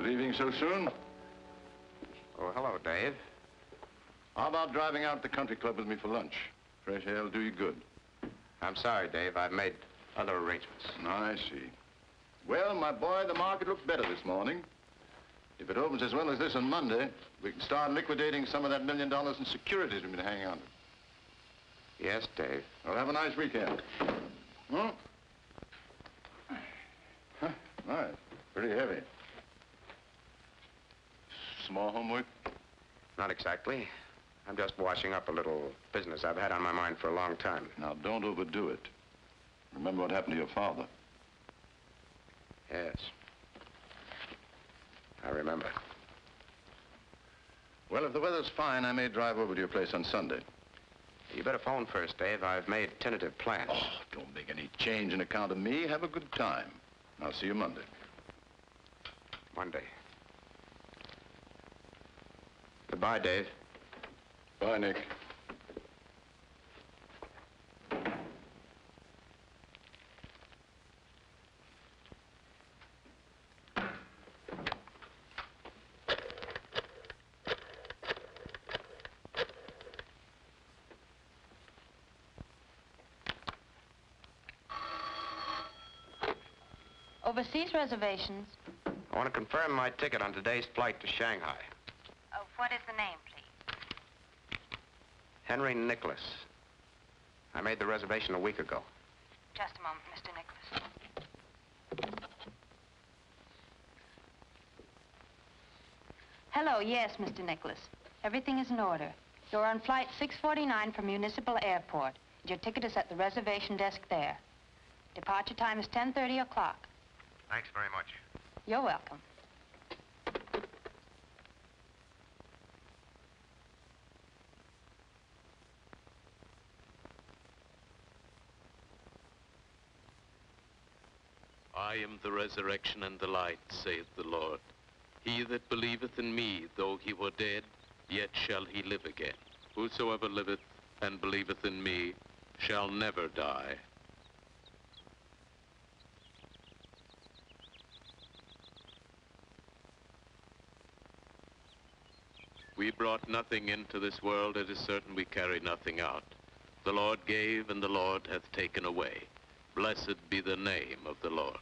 Leaving so soon? Oh, hello, Dave. How about driving out to the country club with me for lunch? Fresh air will do you good. I'm sorry, Dave. I've made other arrangements. I see. Well, my boy, the market looks better this morning. If it opens as well as this on Monday, we can start liquidating some of that $1 million in securities we've been hanging on to. Yes, Dave. Well, have a nice weekend. Hmm? Huh, nice. Pretty heavy. Small homework? Not exactly. I'm just washing up a little business I've had on my mind for a long time. Now, don't overdo it. Remember what happened to your father. Yes. I remember. Well, if the weather's fine, I may drive over to your place on Sunday. You better phone first, Dave. I've made tentative plans. Oh, don't make any change in account of me. Have a good time. I'll see you Monday. Monday. Goodbye, Dave. Bye, Nick. Overseas reservations. I want to confirm my ticket on today's flight to Shanghai. Oh, what is the name, please? Henry Nicholas. I made the reservation a week ago. Just a moment, Mr. Nicholas. Hello, yes, Mr. Nicholas. Everything is in order. You're on flight 649 from Municipal Airport. Your ticket is at the reservation desk there. Departure time is 10:30 o'clock. Thanks very much. You're welcome. I am the resurrection and the life, saith the Lord. He that believeth in me, though he were dead, yet shall he live again. Whosoever liveth and believeth in me shall never die. We brought nothing into this world, it is certain we carry nothing out. The Lord gave, and the Lord hath taken away. Blessed be the name of the Lord.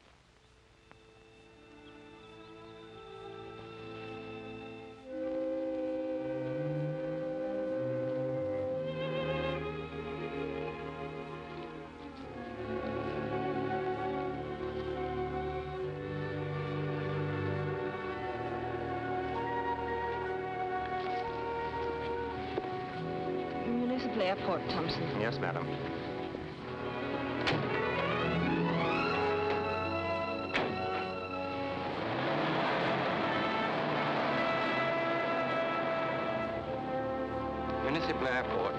Municipal Airport, Thompson. Yes, madam. Municipal Airport.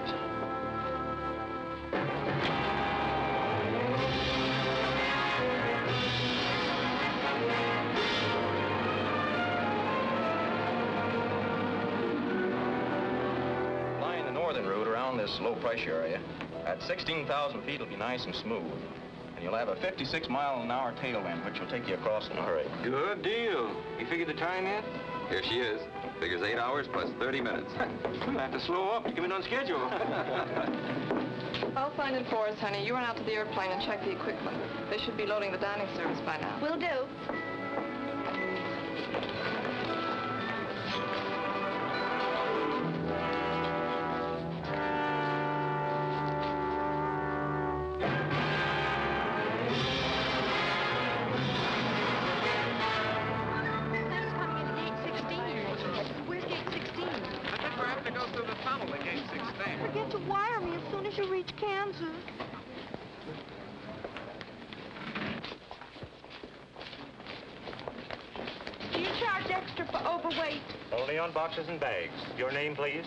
Flying the northern route around this low pressure area, at 16,000 feet it'll be nice and smooth. And you'll have a 56-mile-an-hour tailwind, which will take you across in a hurry. Good deal. You figured the time yet? Here she is. Figures 8 hours plus 30 minutes. We'll have to slow up to come in on schedule. I'll find it for us, honey. You run out to the airplane and check the equipment. They should be loading the dining service by now. Will do. Forget to wire me as soon as you reach Kansas. Do you charge extra for overweight? Only on boxes and bags. Your name, please?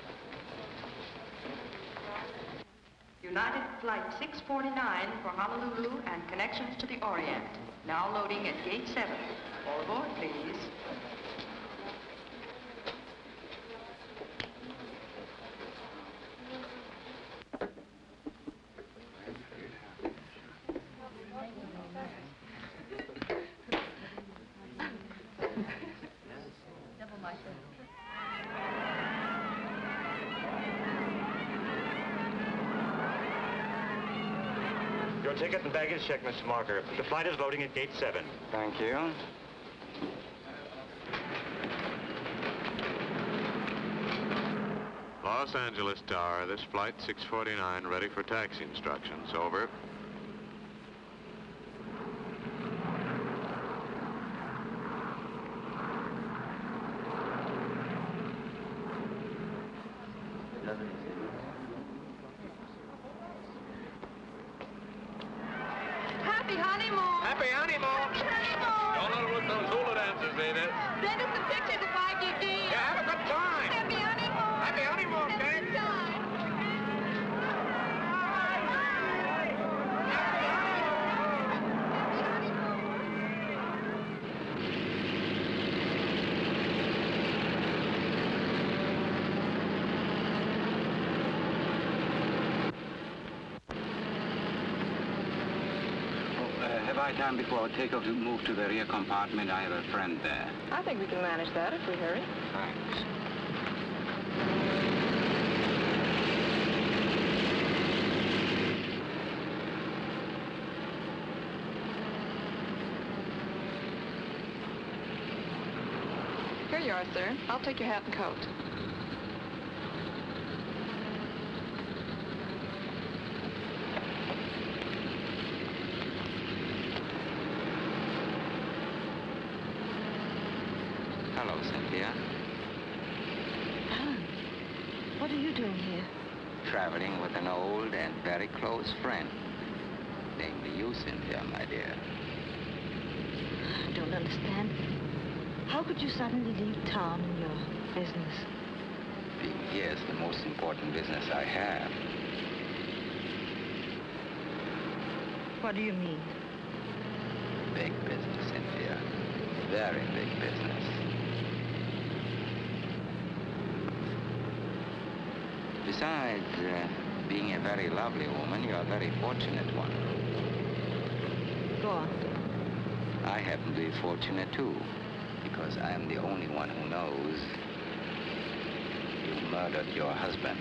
United Flight 649 for Honolulu and connections to the Orient. Now loading at Gate 7. All aboard, please. Your ticket and baggage check, Mr. Marker. The flight is loading at gate 7. Thank you. Los Angeles Tower, this flight 649, ready for taxi instructions. Over. Happy honeymoon. Happy honeymoon. Happy honeymoon. Don't let it with those hula dances, ain't it? Send us the pictures if I give you. Yeah, have a good time. Happy honeymoon. Happy honeymoon, Have a gang. good time. Have I time before takeoff to move to the rear compartment? I have a friend there. I think we can manage that if we hurry. Thanks. Here you are, sir. I'll take your hat and coat. Hello, Cynthia. Alan, what are you doing here? Traveling with an old and very close friend. Namely you, Cynthia, my dear. I don't understand. How could you suddenly leave town and your business? Being here is the most important business I have. What do you mean? Big business, Cynthia. Very big business. Besides being a very lovely woman, you're a very fortunate one. Go on. I happen to be fortunate, too, because I am the only one who knows you murdered your husband.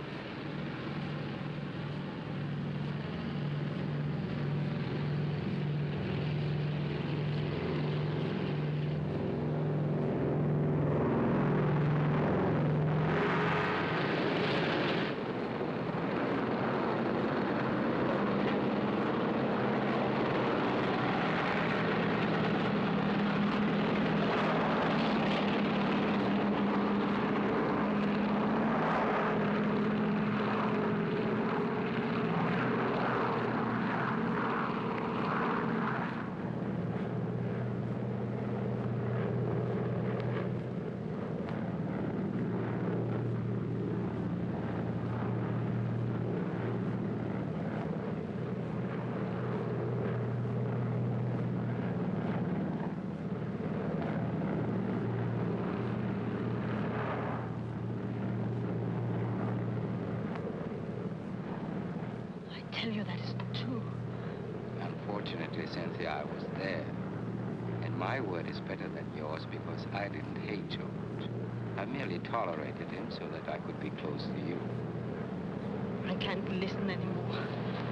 I tell you that isn't true. Unfortunately, Cynthia, I was there. And my word is better than yours because I didn't hate George. I merely tolerated him so that I could be close to you. I can't listen anymore.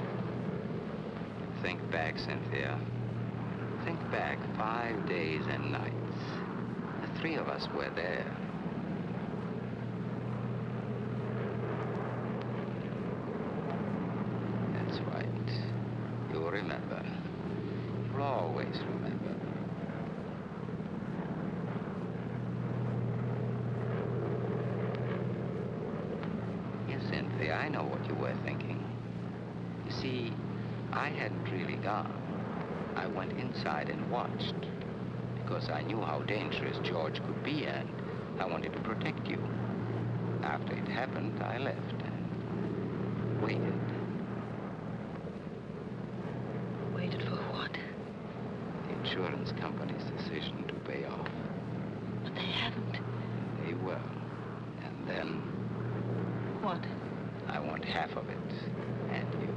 Think back, Cynthia. Think back 5 days and nights. The three of us were there. That's right. You'll remember. You'll always remember. Yes, Cynthia, I know what you were thinking. You see, I hadn't really gone. I went inside and watched because I knew how dangerous George could be and I wanted to protect you. After it happened, I left and waited. Waited for what? The insurance company's decision to pay off. But they haven't. They will. And then What? I want half of it. And you.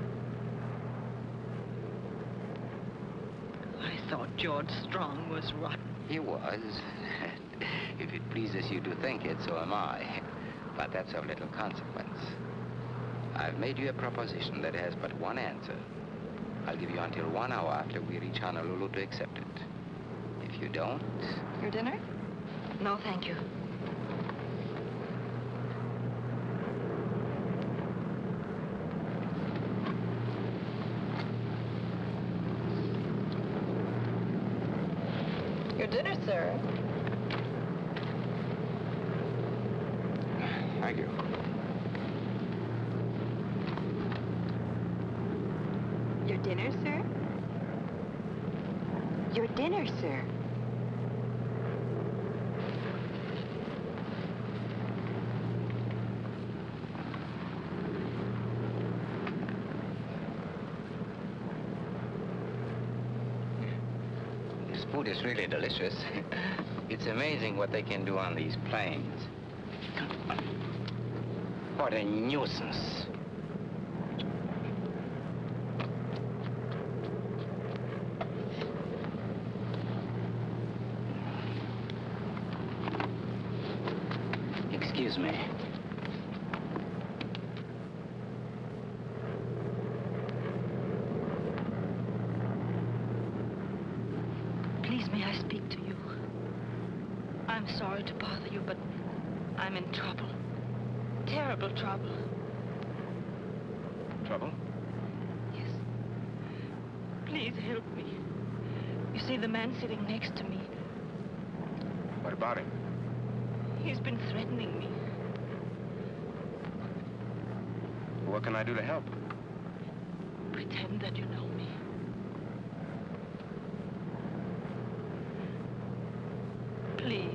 I thought George Strong was rotten. He was. If it pleases you to think it, so am I. But that's of little consequence. I've made you a proposition that has but one answer. I'll give you until 1 hour after we reach Honolulu to accept it. If you don't... Your dinner? No, thank you. Your dinner, sir. Thank you. Your dinner, sir? Your dinner, sir. This food is really delicious. It's amazing what they can do on these planes. What a nuisance. Excuse me. Please, may I speak to you? I'm sorry to bother you, but I'm in trouble. Terrible trouble. Trouble? Yes. Please help me. You see, the man sitting next to me, What about him? he's been threatening me. What can I do to help? Pretend that you know me. Please.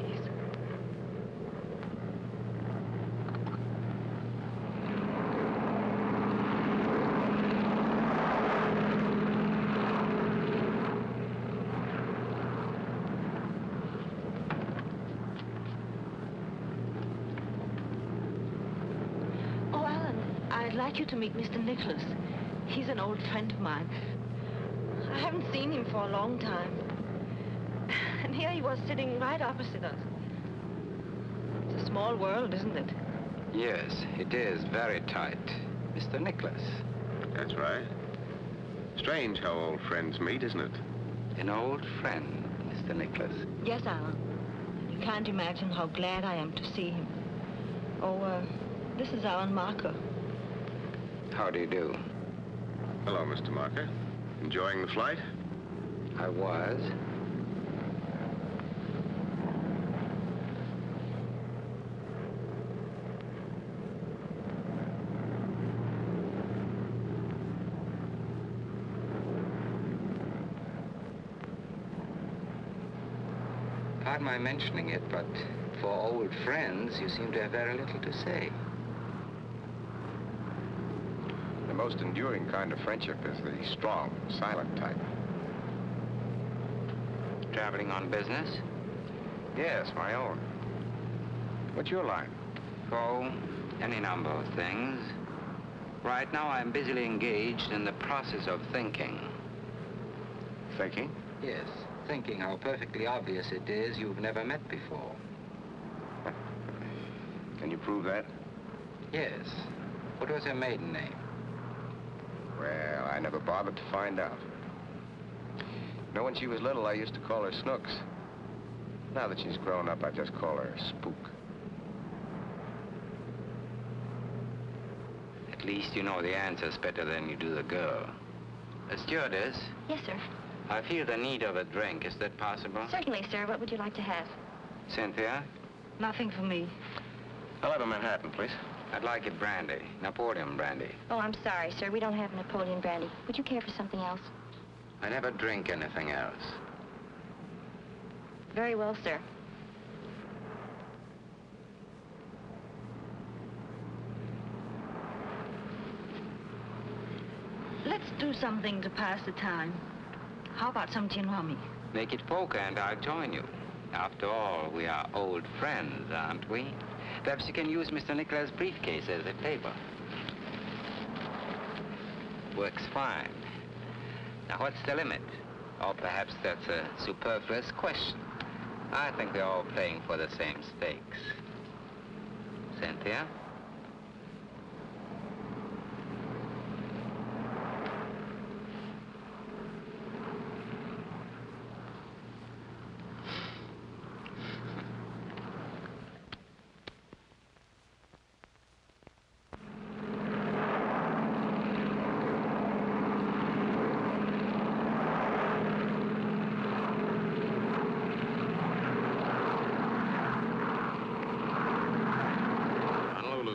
Oh, Alan, I'd like you to meet Mr. Nicholas. He's an old friend of mine. I haven't seen him for a long time. And here he was sitting right opposite us. It's a small world, isn't it? Yes, it is very tight. Mr. Nicholas. That's right. Strange how old friends meet, isn't it? An old friend, Mr. Nicholas. Yes, Alan. You can't imagine how glad I am to see him. Oh, this is Alan Marker. How do you do? Hello, Mr. Marker. Enjoying the flight? I was. Pardon my mentioning it, but for old friends, you seem to have very little to say. The most enduring kind of friendship is the strong, silent type. Traveling on business? Yes, my own. What's your line? Oh, any number of things. Right now, I'm busily engaged in the process of thinking. Thinking? Yes, thinking how perfectly obvious it is you've never met before. Can you prove that? Yes. What was her maiden name? Well, I never bothered to find out. You know, when she was little, I used to call her Snooks. Now that she's grown up, I just call her Spook. At least you know the answers better than you do the girl. A stewardess, Yes, sir. I feel the need of a drink. Is that possible? Certainly, sir. What would you like to have? Cynthia? Nothing for me. I'll have a Manhattan, please. I'd like it brandy. Napoleon brandy. Oh, I'm sorry, sir. We don't have Napoleon brandy. Would you care for something else? I never drink anything else. Very well, sir. Let's do something to pass the time. How about some gin rummy? Make it poker and I'll join you. After all, we are old friends, aren't we? Perhaps you can use Mr. Nicholas' briefcase as a table. Works fine. Now, what's the limit? Or perhaps that's a superfluous question. I think they're all playing for the same stakes. Cynthia?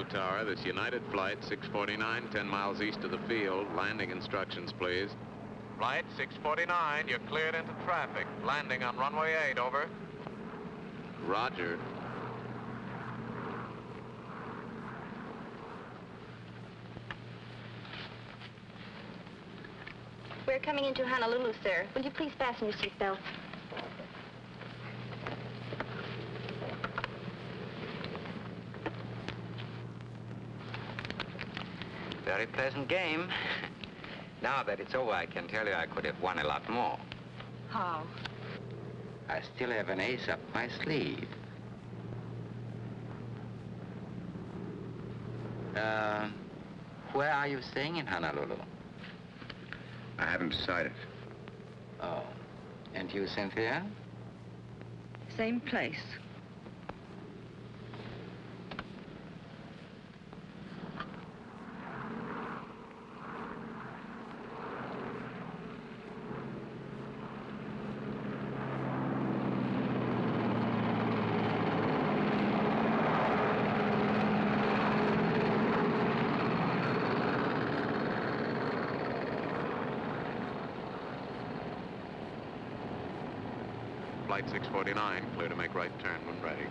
Tower. This United Flight 649, 10 miles east of the field. Landing instructions, please. Flight 649, you're cleared into traffic. Landing on runway 8, over. Roger. We're coming into Honolulu, sir. Will you please fasten your seatbelt? Very pleasant game. Now that it's over, I can tell you I could have won a lot more. How? I still have an ace up my sleeve. Where are you staying in Honolulu? I haven't decided. Oh. And you, Cynthia? Same place. Flight 649, clear to make right turn when ready.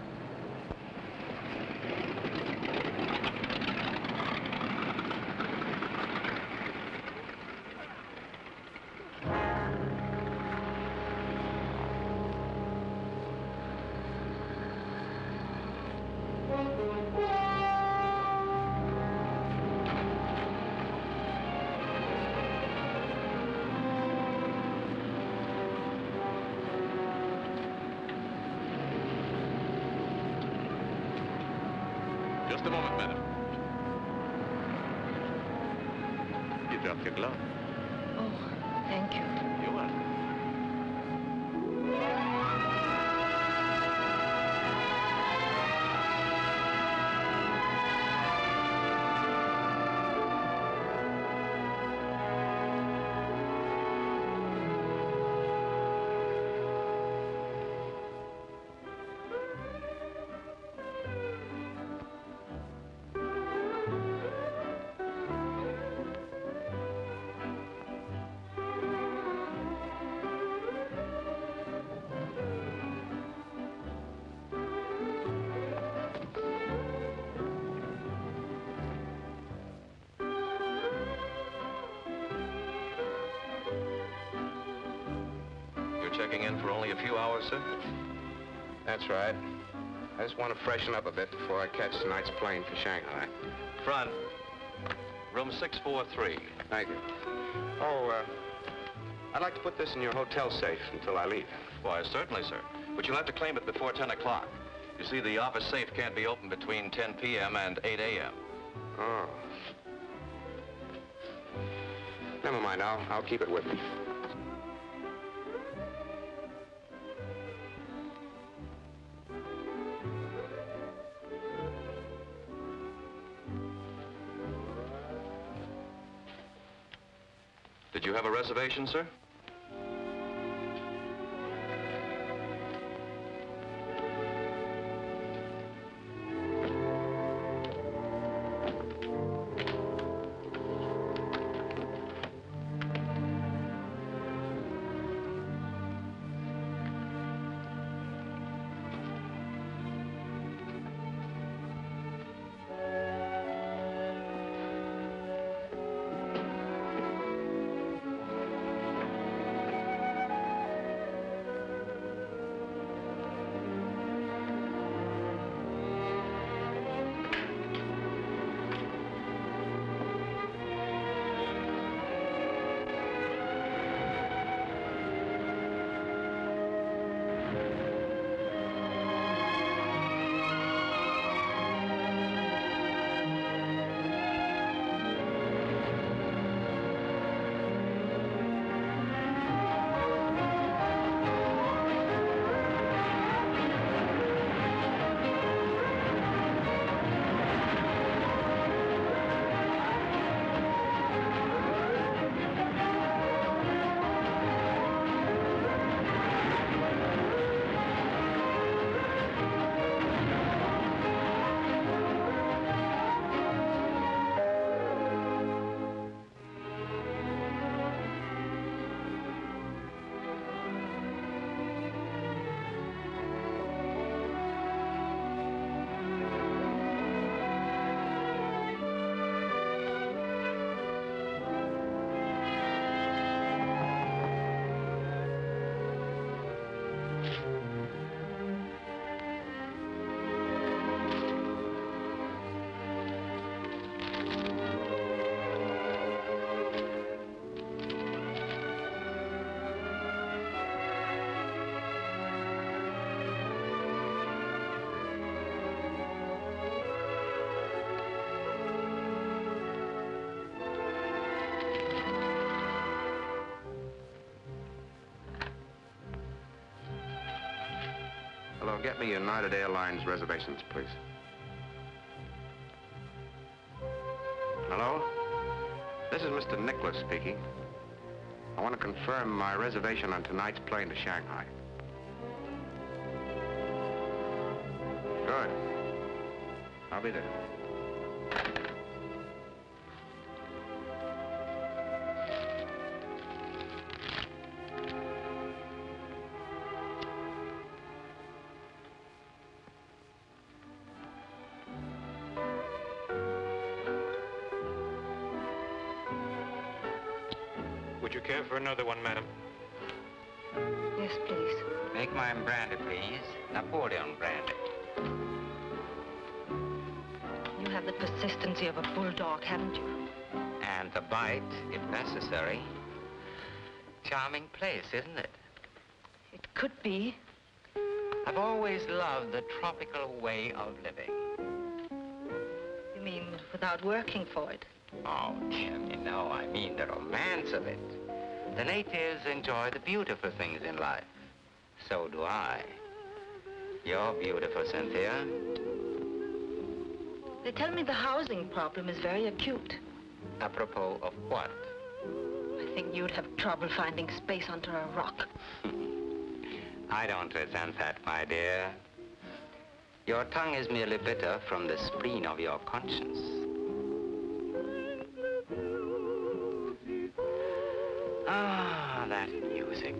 Just a moment, madam. You dropped your glove. Oh, thank you. You're welcome. Checking in for only a few hours, sir? That's right. I just want to freshen up a bit before I catch tonight's plane for Shanghai. Front. Room 643. Thank you. Oh, I'd like to put this in your hotel safe until I leave. Why, certainly, sir. But you'll have to claim it before 10 o'clock. You see, the office safe can't be opened between 10 p.m. and 8 a.m. Oh. Never mind. I'll keep it with me. Did you have a reservation, sir? Hello, get me United Airlines reservations, please. Hello? This is Mr. Nicholas speaking. I want to confirm my reservation on tonight's plane to Shanghai. Good. I'll be there. Would you care for another one, madam? Yes, please. Make mine brandy, please. Napoleon brandy. You have the persistency of a bulldog, haven't you? And the bite, if necessary. Charming place, isn't it? It could be. I've always loved the tropical way of living. You mean without working for it? Oh, Jenny, no, I mean the romance of it. The natives enjoy the beautiful things in life. So do I. You're beautiful, Cynthia. They tell me the housing problem is very acute. Apropos of what? I think you'd have trouble finding space under a rock. I don't resent that, my dear. Your tongue is merely bitter from the spleen of your conscience. Ah, that music.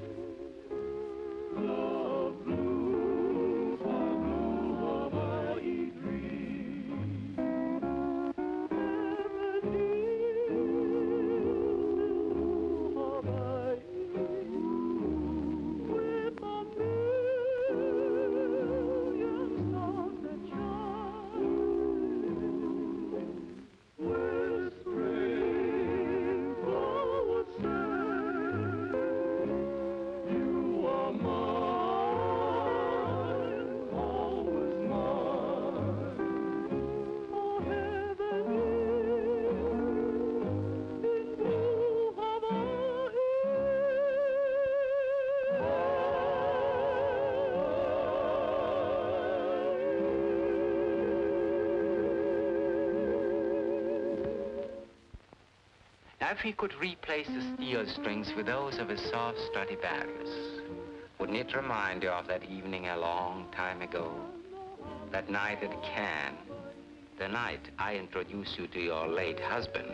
Now, if he could replace the steel strings with those of his soft Stradivarius, wouldn't it remind you of that evening a long time ago? That night at Cannes, the night I introduced you to your late husband.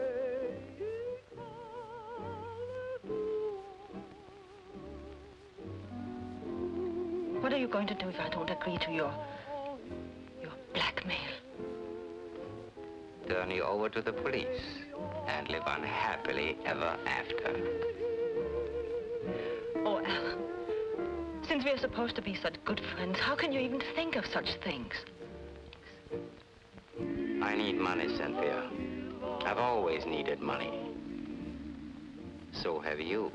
What are you going to do if I don't agree to your blackmail? Turn you over to the police and live unhappily ever after. Oh, Alan, since we're supposed to be such good friends, how can you even think of such things? I need money, Cynthia. I've always needed money. So have you.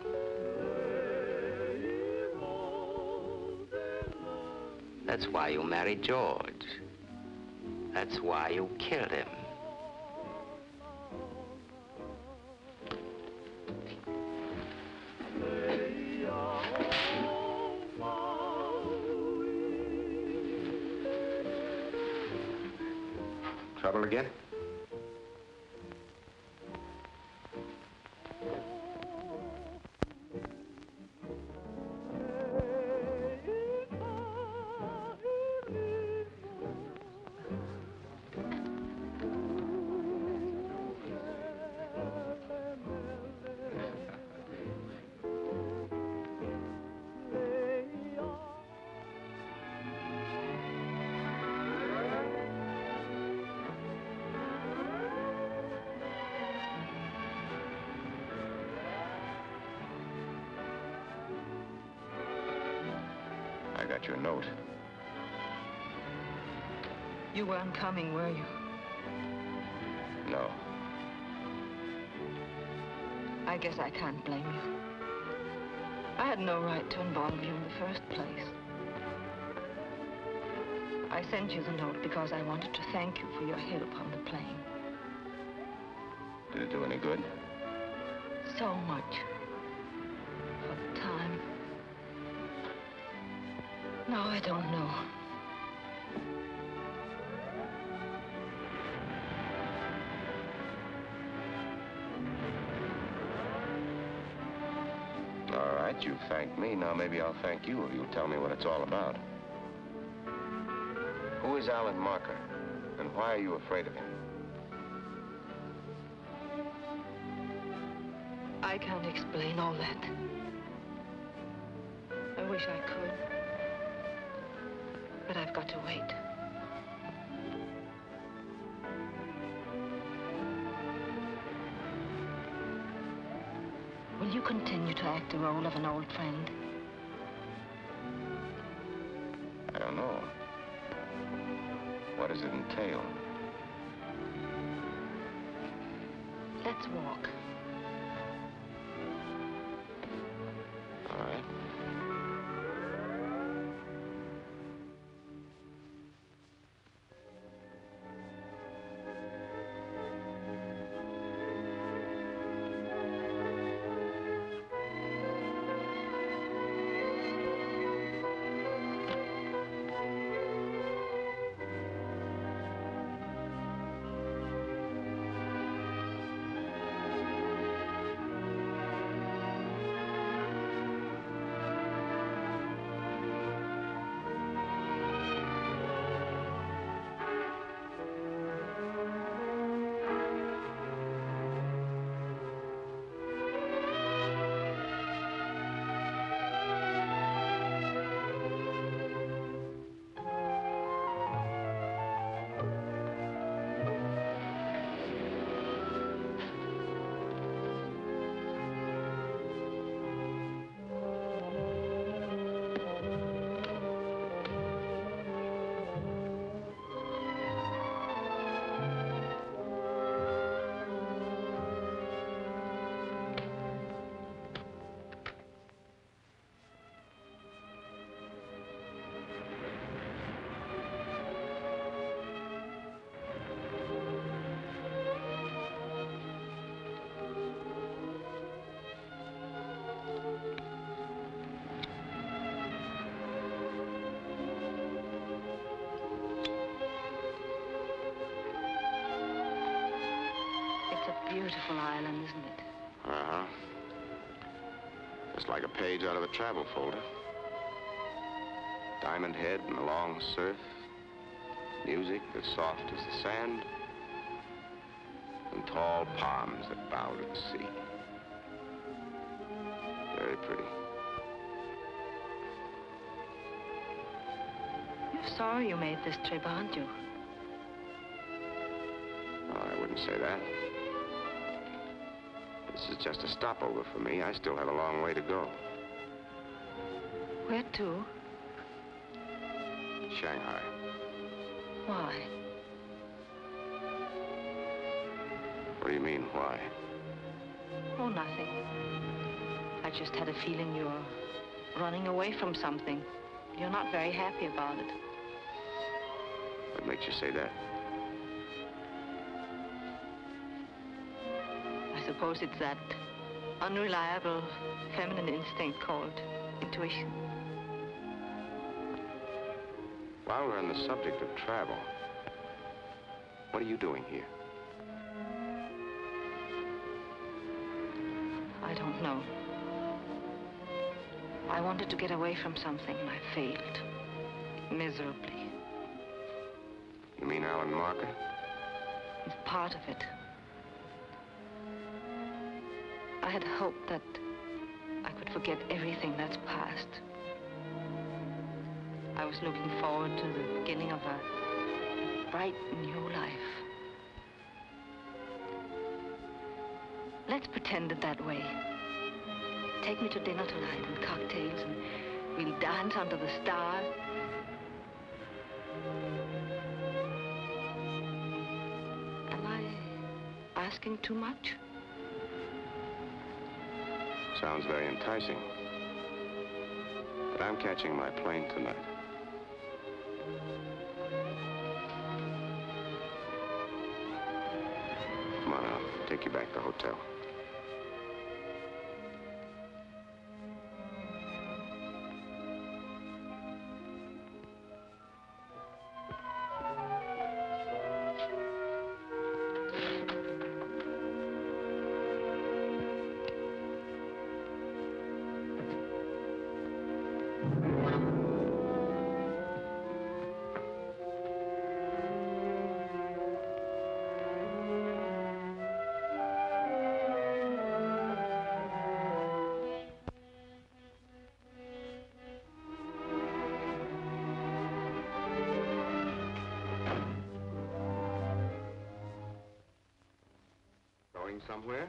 That's why you married George. That's why you killed him. Trouble again? I got your note. You weren't coming, were you? No. I guess I can't blame you. I had no right to involve you in the first place. I sent you the note because I wanted to thank you for your help on the plane. Did it do any good? So much. For the time. No, I don't know. All right, you thanked me. Now maybe I'll thank you if you'll tell me what it's all about. Who is Alan Marker, and why are you afraid of him? I can't explain all that. I wish I could. But I've got to wait. Will you continue to act the role of an old friend? I don't know. What does it entail? Let's walk. All right. Beautiful island, isn't it? Uh-huh. Just like a page out of a travel folder. Diamond Head and the long surf. Music as soft as the sand. And tall palms that bow to the sea. Very pretty. You're sorry you made this trip, aren't you? Oh, I wouldn't say that. This is just a stopover for me. I still have a long way to go. Where to? Shanghai. Why? What do you mean, why? Oh, nothing. I just had a feeling you're running away from something. You're not very happy about it. What makes you say that? I suppose it's that unreliable feminine instinct called intuition. While we're on the subject of travel, what are you doing here? I don't know. I wanted to get away from something and I failed. Miserably. You mean Alan Marker? It's part of it. I had hoped that I could forget everything that's past. I was looking forward to the beginning of a bright new life. Let's pretend it that way. Take me to dinner tonight and cocktails, and we'll dance under the stars. Am I asking too much? Sounds very enticing. But I'm catching my plane tonight. Come on, I'll take you back to the hotel. going somewhere.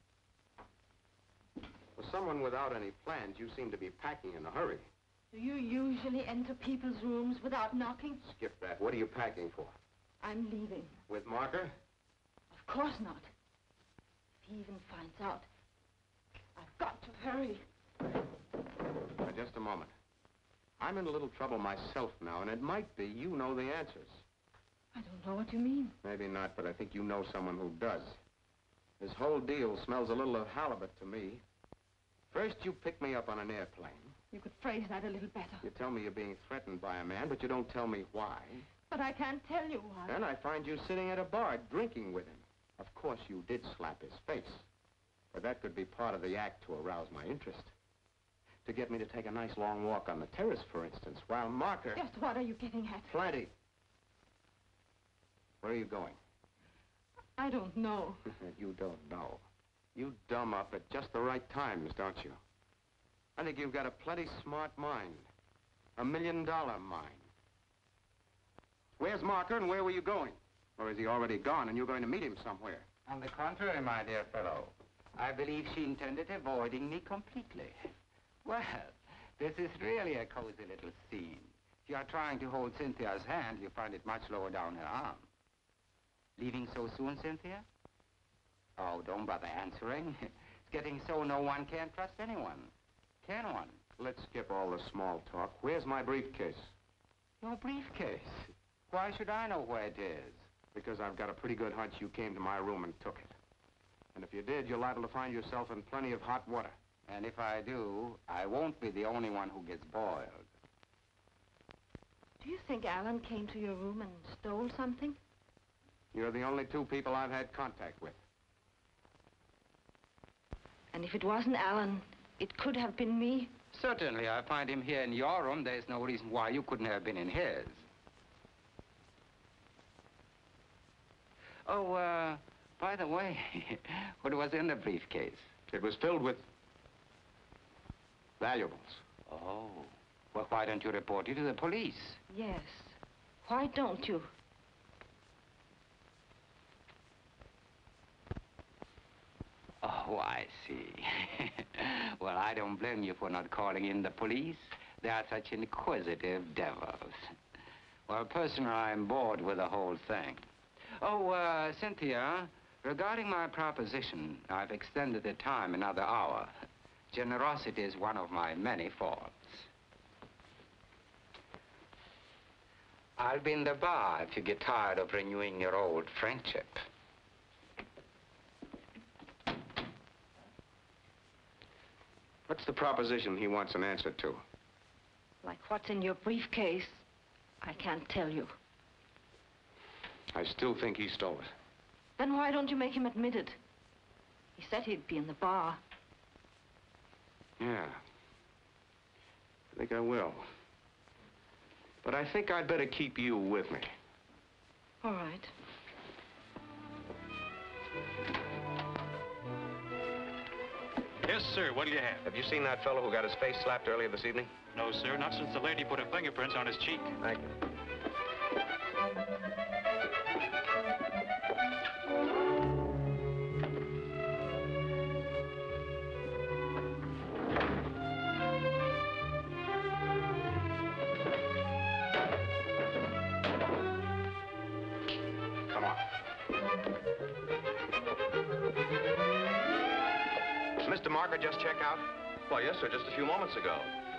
For someone without any plans, you seem to be packing in a hurry. Do you usually enter people's rooms without knocking? Skip that. What are you packing for? I'm leaving. With Marker? Of course not. If he even finds out, I've got to hurry. Now, just a moment. I'm in a little trouble myself now, and it might be you know the answers. I don't know what you mean. Maybe not, but I think you know someone who does. This whole deal smells a little of halibut to me. First, you pick me up on an airplane. You could phrase that a little better. You tell me you're being threatened by a man, but you don't tell me why. But I can't tell you why. Then I find you sitting at a bar drinking with him. Of course, you did slap his face. But that could be part of the act to arouse my interest. To get me to take a nice long walk on the terrace, for instance, while Marker... Just what are you getting at? Plenty. Where are you going? I don't know. You don't know. You dumb up at just the right times, don't you? I think you've got a plenty smart mind. $1 million mind. Where's Marker and where were you going? Or is he already gone and you're going to meet him somewhere? On the contrary, my dear fellow. I believe she intended avoiding me completely. Well, this is really a cozy little scene. If you are trying to hold Cynthia's hand, you find it much lower down her arm. Leaving so soon, Cynthia? Oh, don't bother answering. It's getting so no one can trust anyone. Can one? Let's skip all the small talk. Where's my briefcase? Your briefcase? Why should I know where it is? Because I've got a pretty good hunch you came to my room and took it. And if you did, you're liable to find yourself in plenty of hot water. And if I do, I won't be the only one who gets boiled. Do you think Alan came to your room and stole something? You're the only two people I've had contact with. And if it wasn't Alan, it could have been me? Certainly, I find him here in your room. There's no reason why you couldn't have been in his. Oh, by the way, what was in the briefcase? It was filled with valuables. Oh. Well, why don't you report it to the police? Yes. Why don't you? Oh, I see. Well, I don't blame you for not calling in the police. They are such inquisitive devils. Well, personally, I'm bored with the whole thing. Oh, Cynthia, regarding my proposition, I've extended the time another hour. Generosity is one of my many faults. I'll be in the bar if you get tired of renewing your old friendship. What's the proposition he wants an answer to? Like what's in your briefcase, I can't tell you. I still think he stole it. Then why don't you make him admit it? He said he'd be in the bar. Yeah. I think I will. But I think I'd better keep you with me. All right. Yes, sir. What do you have? Have you seen that fellow who got his face slapped earlier this evening? No, sir. Not since the lady put her fingerprints on his cheek. Thank you. Come on. Mr. Marker just check out? Why, yes, sir, just a few moments ago.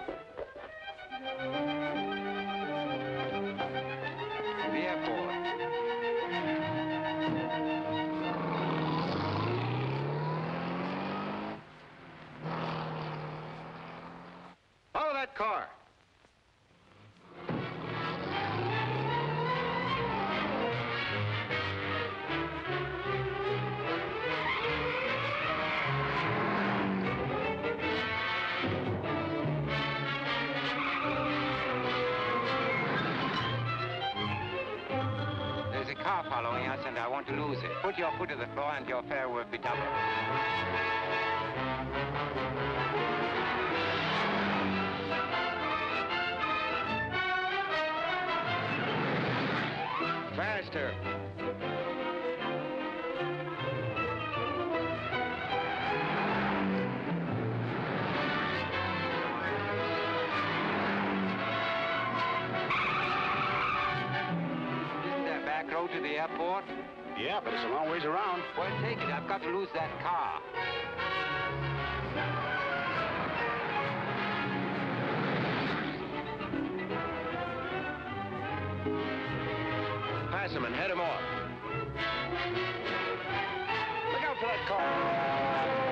The airport. Follow that car. There's a car following us, and I want to lose it. Put your foot to the floor, and your fare will be doubled. Faster. road to the airport? Yeah, but it's a long ways around. Well, take it. I've got to lose that car. Pass him and head him off. Look out for that car.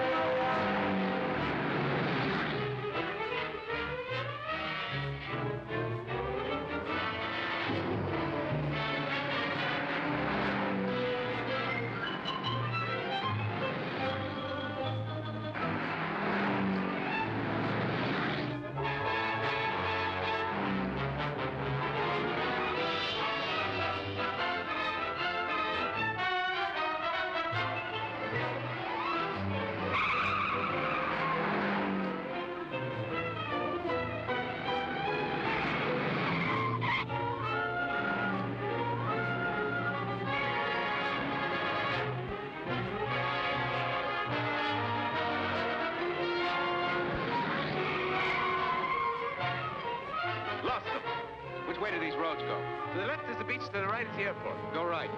Lost them. Which way do these roads go? To the left is the beach, to the right is the airport. Go right.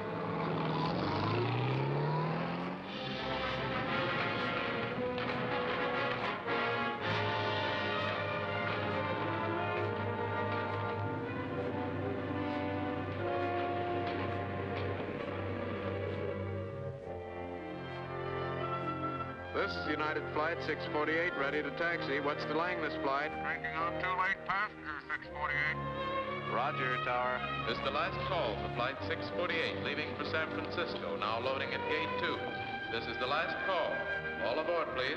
This is United Flight 648, ready to taxi. What's delaying this flight? Taking on 2 late passengers, 648. Roger, Tower. This is the last call for Flight 648, leaving for San Francisco, now loading at Gate 2. This is the last call. All aboard, please.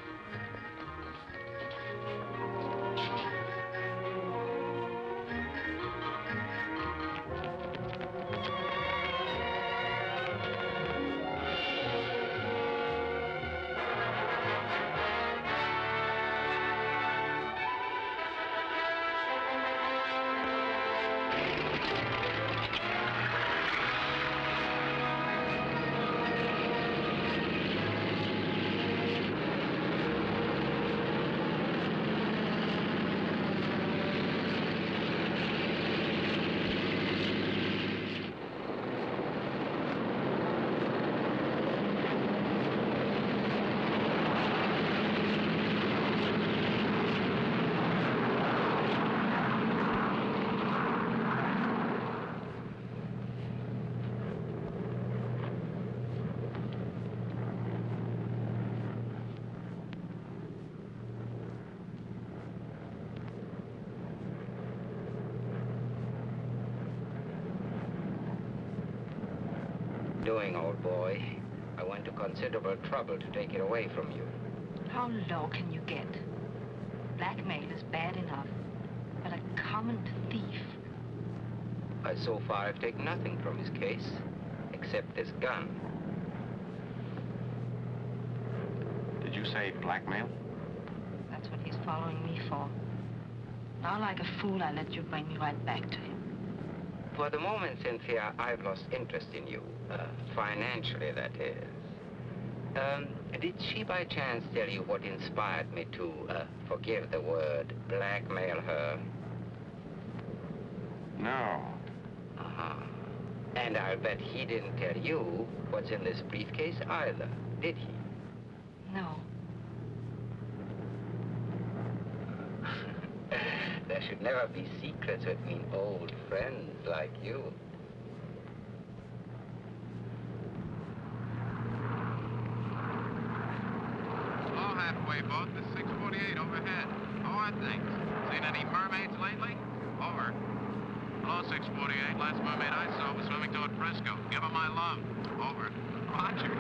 Doing, old boy. I went to considerable trouble to take it away from you. How low can you get? Blackmail is bad enough, but a common thief. So far, I've taken nothing from his case, except this gun. Did you say blackmail? That's what he's following me for. Now, like a fool, I let you bring me right back to him. For the moment, Cynthia, I've lost interest in you. Financially, that is. Did she by chance tell you what inspired me to, forgive the word, blackmail her? No. Uh-huh. And I'll bet he didn't tell you what's in this briefcase either, did he? No. There should never be secrets between old friends like you. All halfway boat, the 648 overhead. How are things? Seen any mermaids lately? Over. Hello, 648. Last mermaid I saw was swimming toward Frisco. Give her my love. Over. Roger.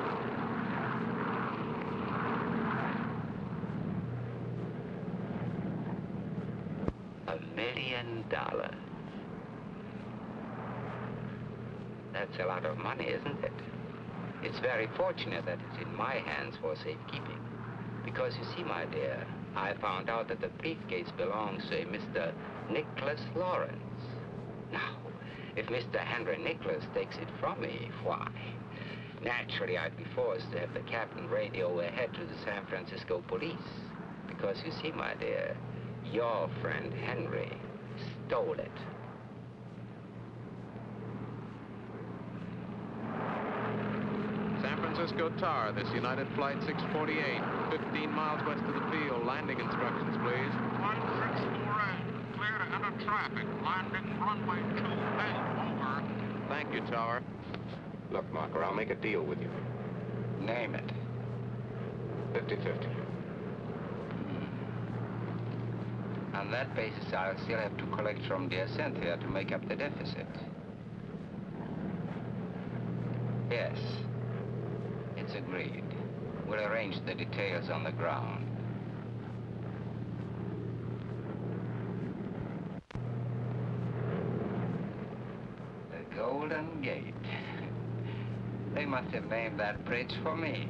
$1 million. That's a lot of money, isn't it? It's very fortunate that it's in my hands for safekeeping. Because you see, my dear, I found out that the briefcase belongs to a Mr. Nicholas Lawrence. Now, if Mr. Henry Nicholas takes it from me, why, naturally I'd be forced to have the captain radio ahead to the San Francisco police. Because you see, my dear, your friend Henry stole it. Francisco Tower, this United Flight 648, 15 miles west of the field. Landing instructions, please. 1648, clear to enter traffic. Landing runway 28, over. Thank you, Tower. Look, Marker, I'll make a deal with you. Name it. 50-50. On that basis, I'll still have to collect from dear Cynthia to make up the deficit. Yes. It's agreed. We'll arrange the details on the ground. The Golden Gate. They must have named that bridge for me.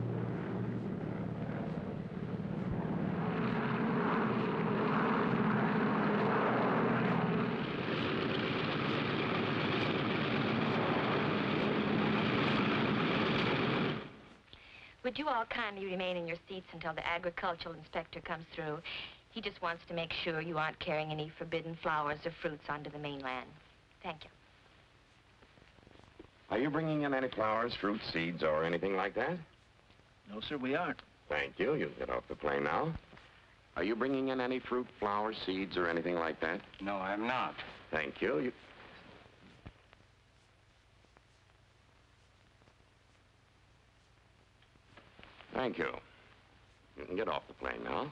Would you all kindly remain in your seats until the agricultural inspector comes through? He just wants to make sure you aren't carrying any forbidden flowers or fruits onto the mainland. Thank you. Are you bringing in any flowers, fruit, seeds, or anything like that? No, sir, we aren't. Thank you. You can get off the plane now. Are you bringing in any fruit, flowers, seeds, or anything like that? No, I'm not. Thank you. Thank you. You can get off the plane now.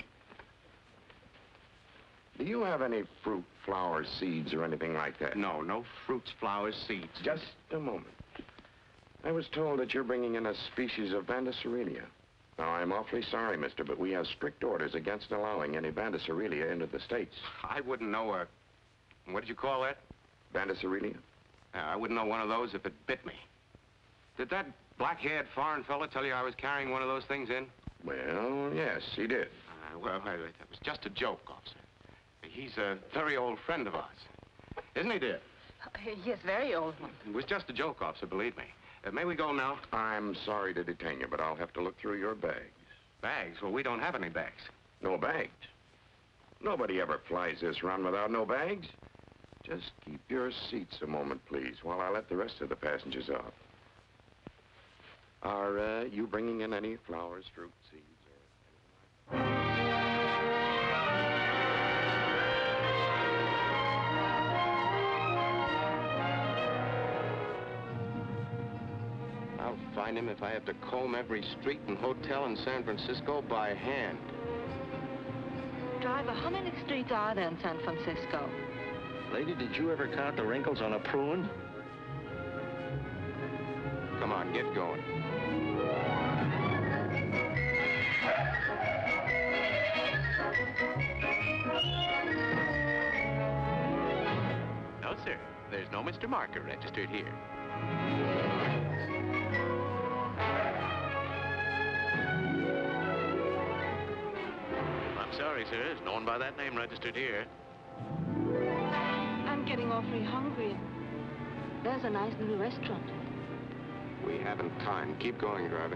Do you have any fruit, flowers, seeds, or anything like that? No, no fruits, flowers, seeds. Just a moment. I was told that you're bringing in a species of Bandasarelia. Now, I'm awfully sorry, mister, but we have strict orders against allowing any Bandasarelia into the States. I wouldn't know what did you call that? Bandasarelia? I wouldn't know one of those if it bit me. Did that black-haired foreign fella tell you I was carrying one of those things in? Well, yes, he did. Well, that was just a joke, officer. He's a very old friend of ours. Isn't he, dear? Yes, very old one. It was just a joke, officer, believe me. May we go now? I'm sorry to detain you, but I'll have to look through your bags. Bags? Well, we don't have any bags. No bags? Nobody ever flies this run without no bags. Just keep your seats a moment, please, while I let the rest of the passengers off. Are you bringing in any flowers, fruit, seeds, or anything like that? I'll find him if I have to comb every street and hotel in San Francisco by hand. Driver, how many streets are there in San Francisco? Lady, did you ever count the wrinkles on a prune? Come on, get going. No, sir. There's no Mr. Marker registered here. I'm sorry, sir. There's no one by that name registered here. I'm getting awfully hungry. There's a nice little restaurant. We haven't time. Keep going, driver.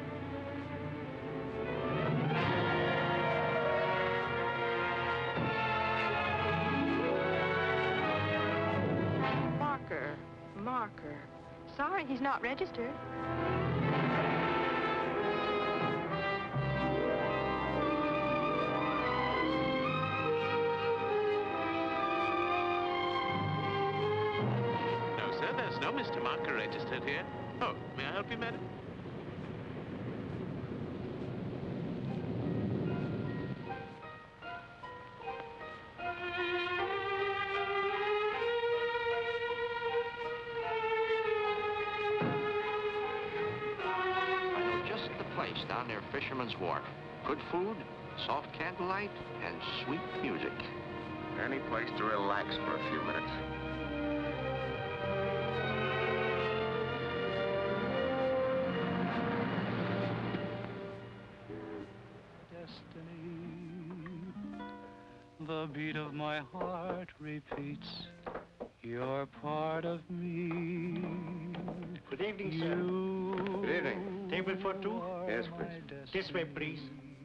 Marker. Sorry, he's not registered. No, sir, there's no Mr. Marker registered here. Oh, may I help you, madam? Down near Fisherman's Wharf. Good food, soft candlelight, and sweet music. Any place to relax for a few minutes. Destiny, the beat of my heart repeats. You're part of me. Good evening, sir. Good evening. Table for two? Yes, please. This way, please.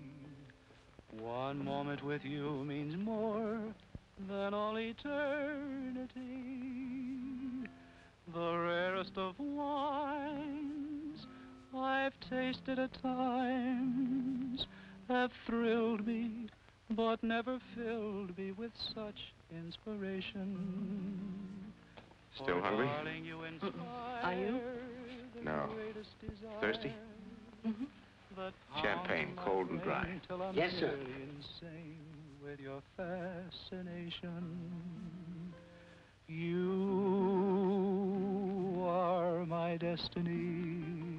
One moment with you means more than all eternity. The rarest of wines, I've tasted at times, have thrilled me, but never filled me with such inspiration. Still hungry? Are you? No. Thirsty? Mm-hmm. Champagne, cold and dry. Yes, sir. Insane with your fascination. You are my destiny.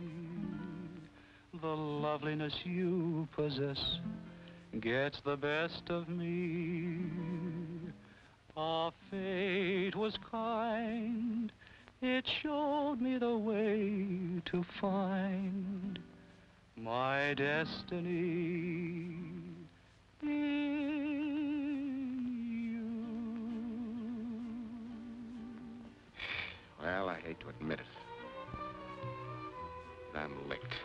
The loveliness you possess gets the best of me. Our fate was kind. It showed me the way to find my destiny in you. Well, I hate to admit it. But I'm licked.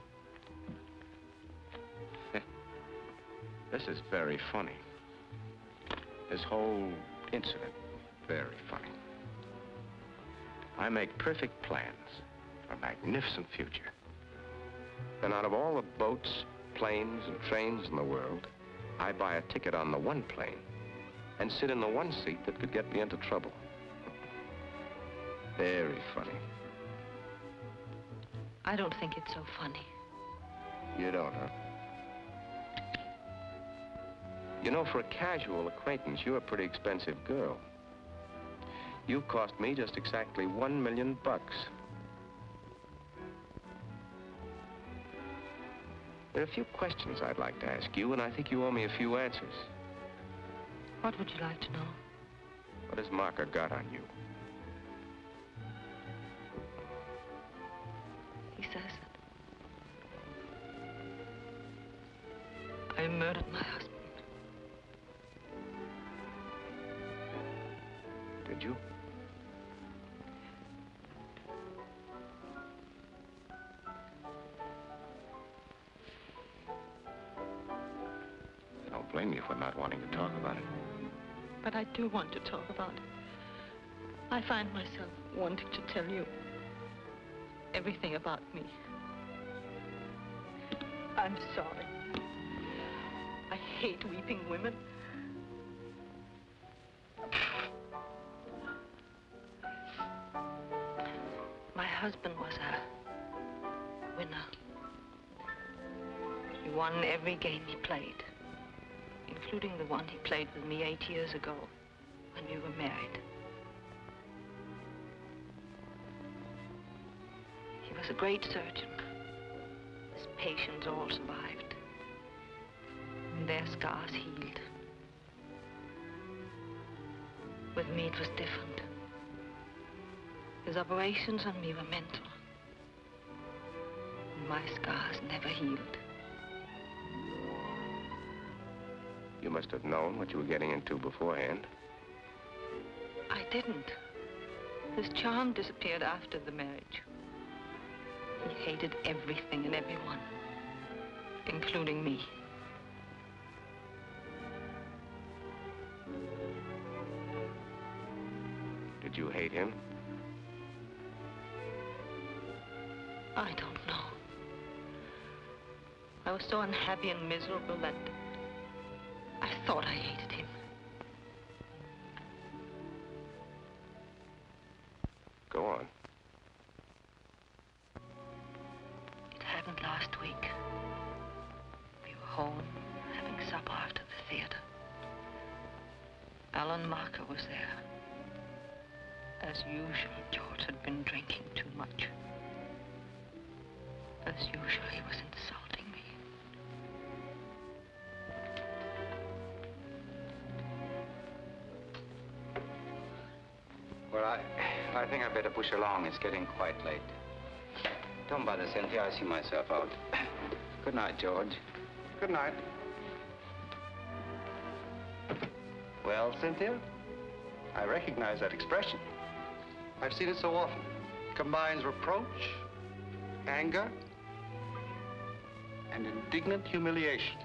This is very funny. This whole incident, very funny. I make perfect plans for a magnificent future. Then out of all the boats, planes, and trains in the world, I buy a ticket on the one plane and sit in the one seat that could get me into trouble. Very funny. I don't think it's so funny. You don't, huh? You know, for a casual acquaintance, you're a pretty expensive girl. You cost me just exactly $1 million. There are a few questions I'd like to ask you, and I think you owe me a few answers. What would you like to know? What has Marker got on you? He says that I murdered my husband. Did you? I don't blame you for not wanting to talk about it. But I do want to talk about it. I find myself wanting to tell you everything about me. I'm sorry. I hate weeping women. My husband was a winner. He won every game he played, including the one he played with me 8 years ago when we were married. He was a great surgeon. His patients all survived, and their scars healed. With me, it was different. His operations on me were mental. My scars never healed. You must have known what you were getting into beforehand. I didn't. His charm disappeared after the marriage. He hated everything and everyone, including me. Did you hate him? I don't know. I was so unhappy and miserable that I thought I hated him. Go on. It happened last week. We were home, having supper after the theater. Alan Marker was there. As usual, George had been drinking too much. As usual, he was insulting me. Well, I think I better push along. It's getting quite late. Don't bother, Cynthia. I see myself out. Good night, George. Good night. Well, Cynthia, I recognize that expression. I've seen it so often. It combines reproach, anger, and indignant humiliation.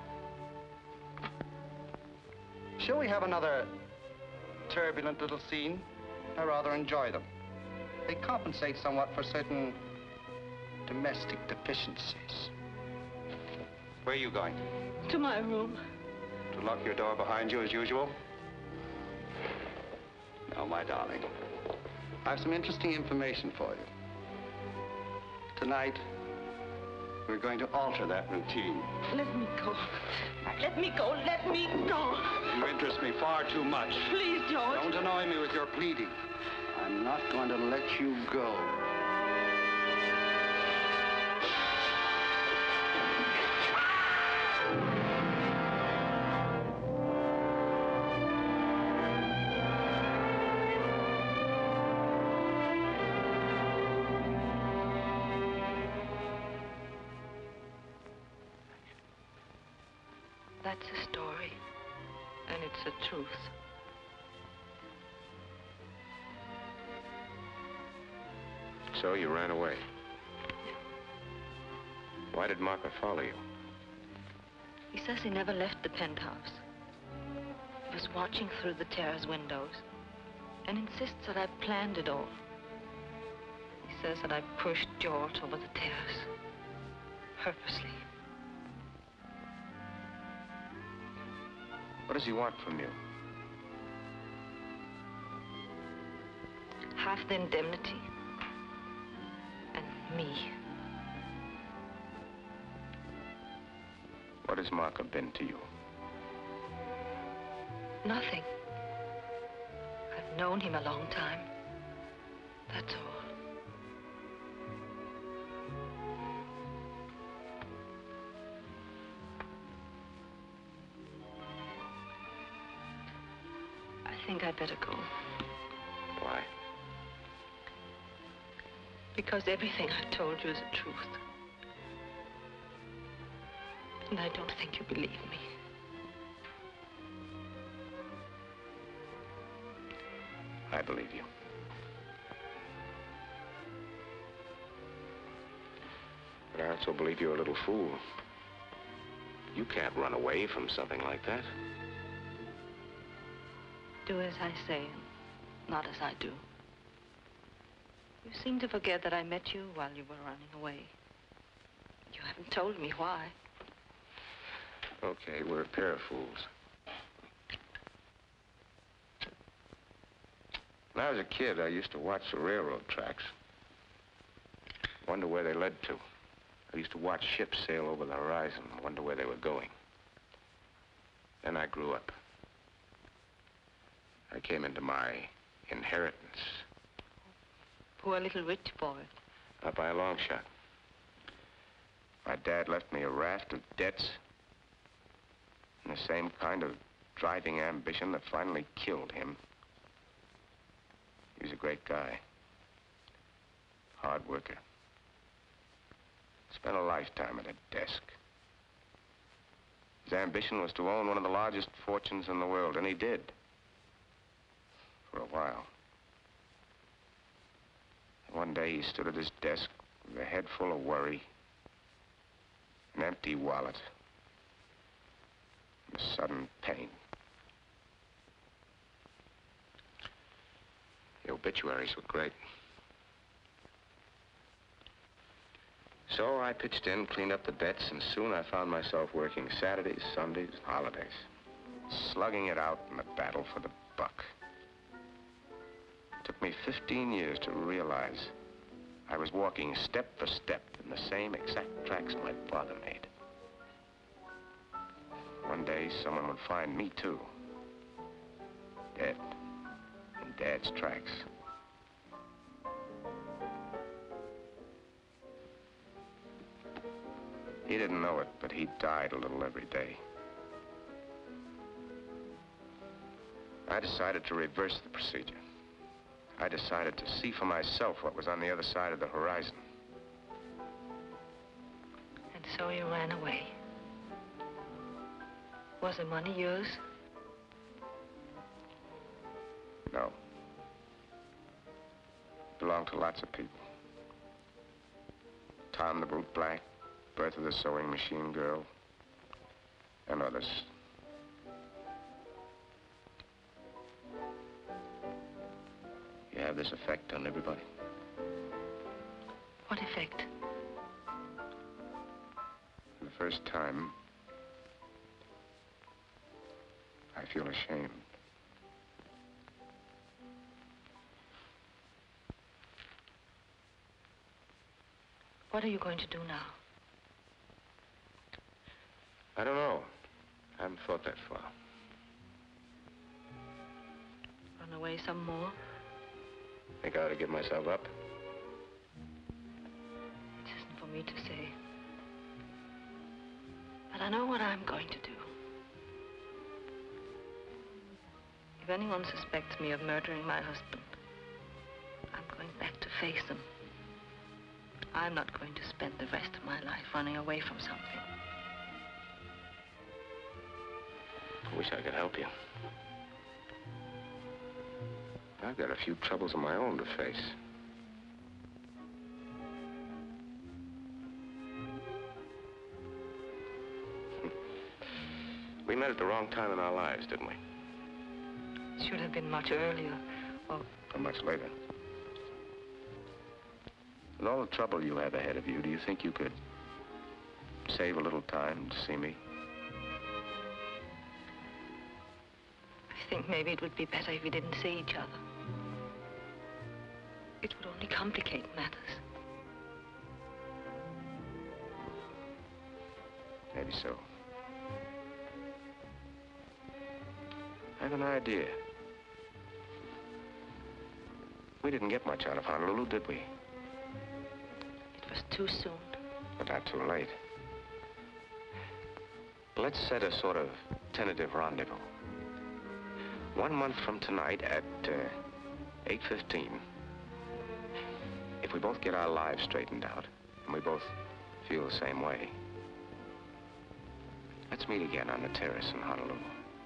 Shall we have another turbulent little scene? I rather enjoy them. They compensate somewhat for certain domestic deficiencies. Where are you going? To my room. To lock your door behind you as usual? No, my darling. I have some interesting information for you. Tonight, we're going to alter that routine. Let me go. Let me go. Let me go. You interest me far too much. Please, George. Don't annoy me with your pleading. I'm not going to let you go. That's a story, and it's the truth. So you ran away. Why did Marker follow you? He says he never left the penthouse. He was watching through the terrace windows and insists that I planned it all. He says that I pushed George over the terrace, purposely. What does he want from you? Half the indemnity. And me. What has Marker been to you? Nothing. I've known him a long time. That's all. I think I'd better go. Why? Because everything I told you is the truth. And I don't think you believe me. I believe you. But I also believe you're a little fool. You can't run away from something like that. Do as I say, not as I do. You seem to forget that I met you while you were running away. You haven't told me why. Okay, we're a pair of fools. When I was a kid, I used to watch the railroad tracks. Wonder where they led to. I used to watch ships sail over the horizon and wonder where they were going. Then I grew up. I came into my inheritance. Poor little rich boy. Not by a long shot. My dad left me a raft of debts and the same kind of driving ambition that finally killed him. He was a great guy. Hard worker. Spent a lifetime at a desk. His ambition was to own one of the largest fortunes in the world, and he did. For a while. One day he stood at his desk with a head full of worry, an empty wallet, and a sudden pain. The obituaries were great. So I pitched in, cleaned up the debts, and soon I found myself working Saturdays, Sundays, holidays, slugging it out in the battle for the buck. It took me 15 years to realize I was walking step for step in the same exact tracks my father made. One day, someone would find me, too. Dead. In Dad's tracks. He didn't know it, but he died a little every day. I decided to reverse the procedure. I decided to see for myself what was on the other side of the horizon. And so you ran away. Was the money yours? No. It belonged to lots of people. Tom the Brute Black, Bertha the Sewing Machine Girl, and others. You have this effect on everybody? What effect? first time, I feel ashamed. What are you going to do now? I don't know. I haven't thought that far. Run away some more? Think I ought to give myself up? It isn't for me to say. But I know what I'm going to do. If anyone suspects me of murdering my husband, I'm going back to face them. I'm not going to spend the rest of my life running away from something. I wish I could help you. I've got a few troubles of my own to face. We met at the wrong time in our lives, didn't we? It should have been much earlier, or much later. With all the trouble you have ahead of you, do you think you could save a little time to see me? I think maybe it would be better if we didn't see each other. It would only complicate matters. Maybe so. I have an idea. We didn't get much out of Honolulu, did we? It was too soon. But not too late. Let's set a sort of tentative rendezvous. 1 month from tonight at 8:15. If we both get our lives straightened out, and we both feel the same way, let's meet again on the terrace in Honolulu.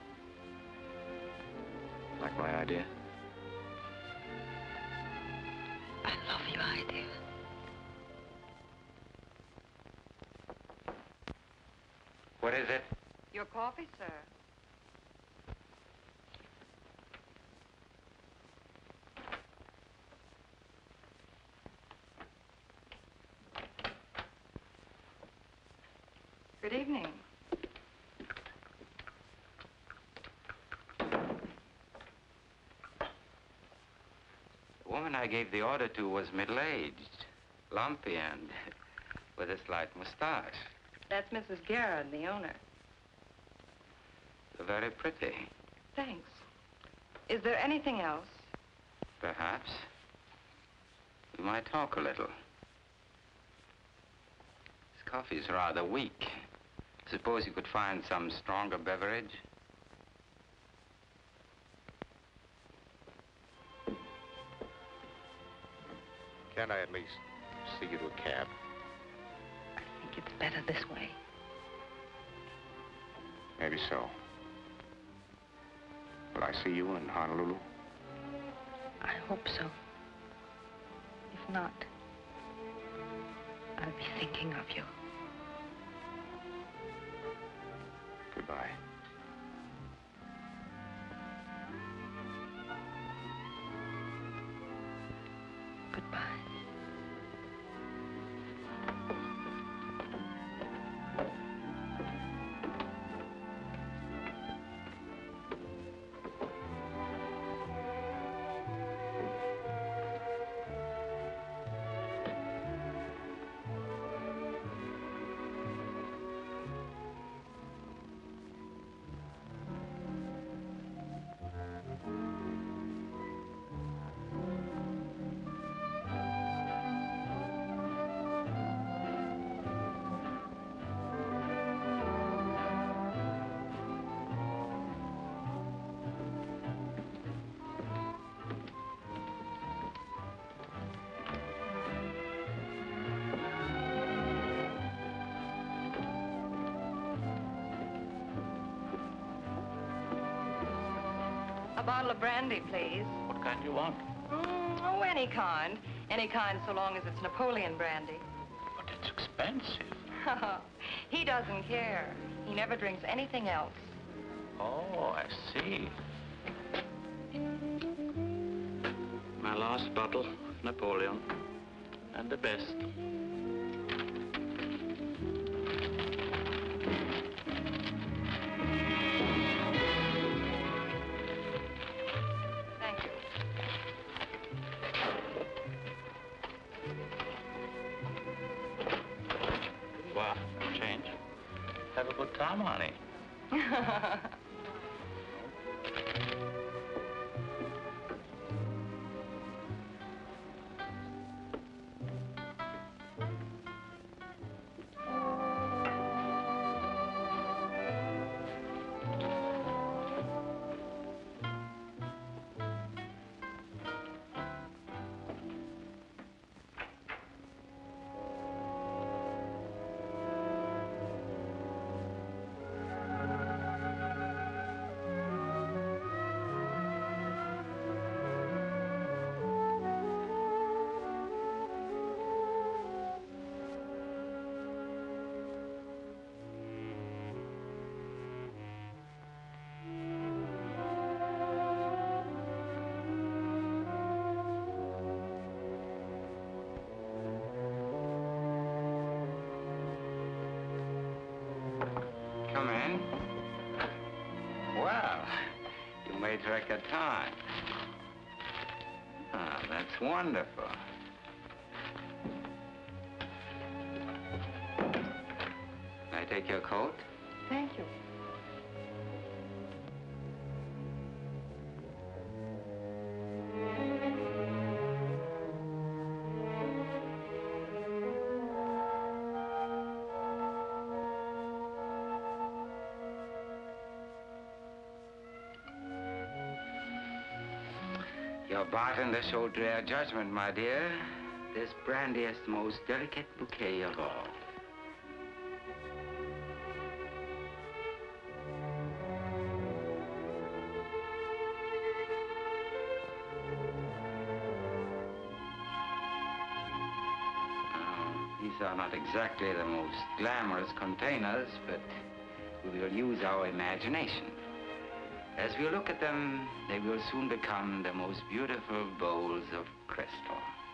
Like my idea? I love your idea. What is it? Your coffee, sir. Good evening. The woman I gave the order to was middle-aged, lumpy, and with a slight mustache. That's Mrs. Garrett, the owner. Very pretty. Thanks. Is there anything else? Perhaps. We might talk a little. This coffee's rather weak. Suppose you could find some stronger beverage? Can't I at least see you to a cab? I think it's better this way. Maybe so. Will I see you in Honolulu? I hope so. If not, I'll be thinking of you. Goodbye. Goodbye. A bottle of brandy, please. What kind do you want? Oh, any kind. Any kind so long as it's Napoleon brandy. But it's expensive. He doesn't care. He never drinks anything else. Oh, I see. My last bottle, Napoleon, and the best. Uncle Tom, honey. Come in. Well, you made record time. Ah, that's wonderful. Can I take your coat? Thank you. Your bartender showed rare judgment, my dear. This brandy is the most delicate bouquet of all. These are not exactly the most glamorous containers, but we will use our imagination. As we look at them, they will soon become the most beautiful bowls of crystal.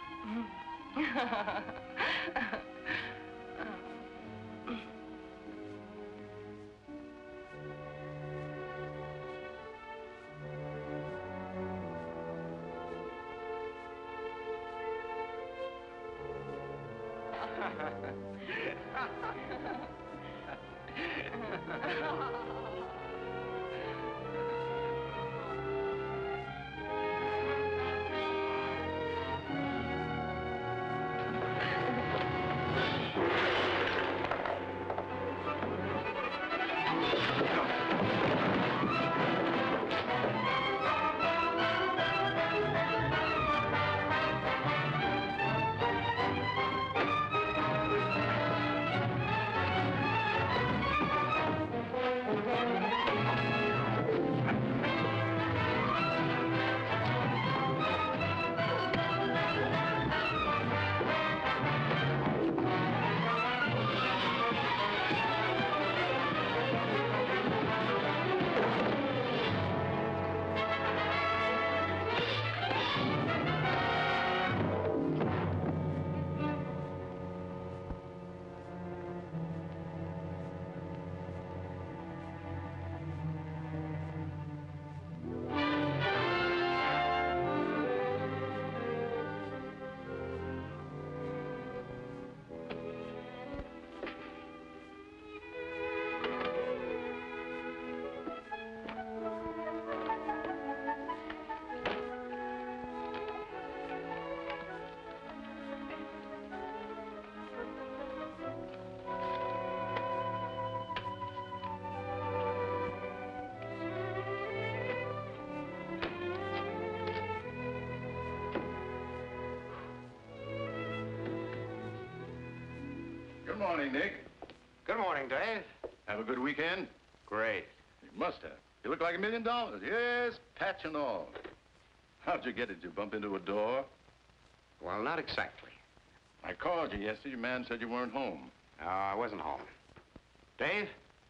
Good morning, Nick. Good morning, Dave. Have a good weekend? Great. You must have. You look like $1 million. Yes, patch and all. How'd you get it? Did you bump into a door? Well, not exactly. I called you yesterday. Your man said you weren't home. No, I wasn't home. Dave,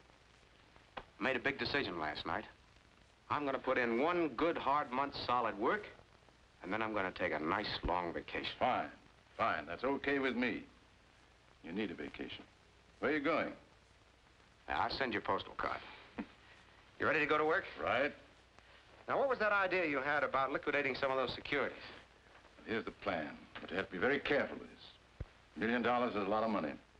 I made a big decision last night. I'm going to put in one good, hard month's solid work, and then I'm going to take a nice, long vacation. Fine. Fine. That's okay with me. You need a vacation. Where are you going? I'll send you a postal card. You ready to go to work? Right. Now, what was that idea you had about liquidating some of those securities? Here's the plan. But you have to be very careful with this. $1 million is a lot of money.